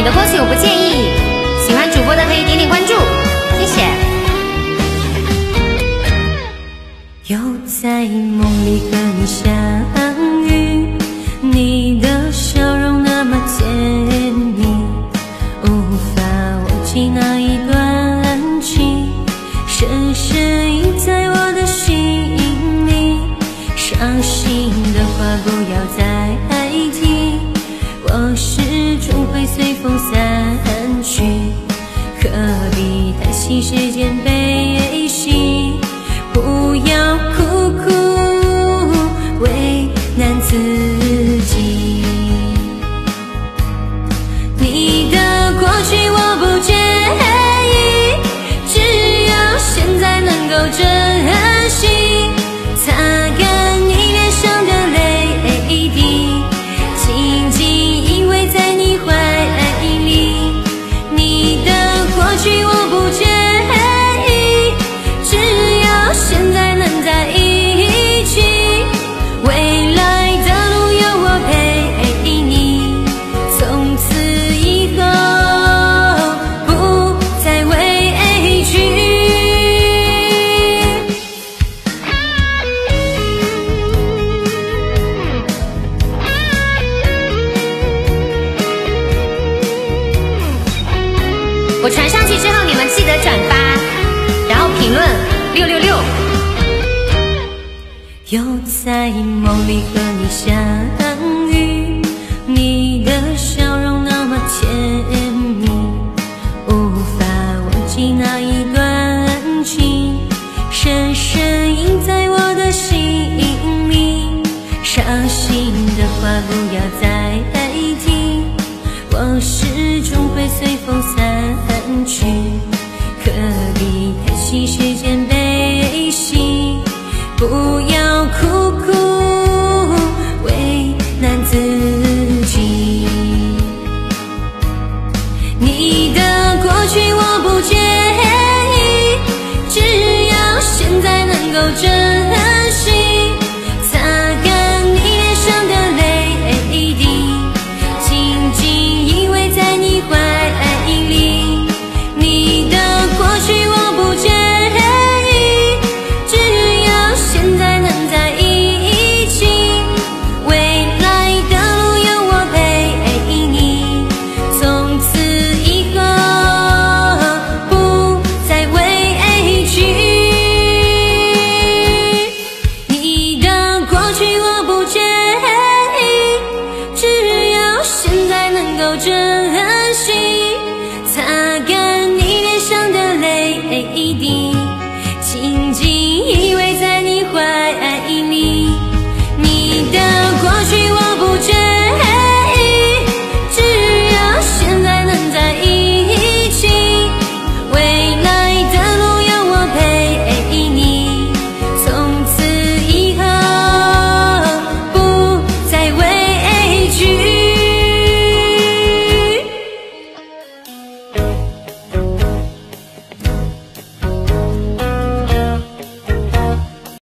的过去我不介意，喜欢主播的可以点点关注，谢谢。 又在梦里和你相遇，你的笑容那么甜蜜，无法忘记那一段情，深深印在我的心里。伤心的话不要再提，我始终会随风散去，何必担心时间悲喜，不要苦苦为难自己。你的过去我不介意，只要现在能够珍惜，擦干你脸上的泪滴，紧紧依偎在你怀里。你的过去我不介意，只要现在能在一起，未来的路有我陪你，从此以后不再委屈。 我传上去之后，你们记得转发，然后评论666。 又在梦里和你相遇，你的笑容那么甜蜜，无法忘记那一段情，深深印在我的心里。伤心的话不要再提，我始终会随风散去，何必担心时间悲喜，不要苦苦为难自己。你的过去我不介意，只要现在能够珍惜，擦干你脸上的泪滴，紧紧依偎在你怀里。你的过去我不介意，只要现在能在一起，未来的路有我陪你，从此以后不再委屈。你的过去我不介意，只要现在能够珍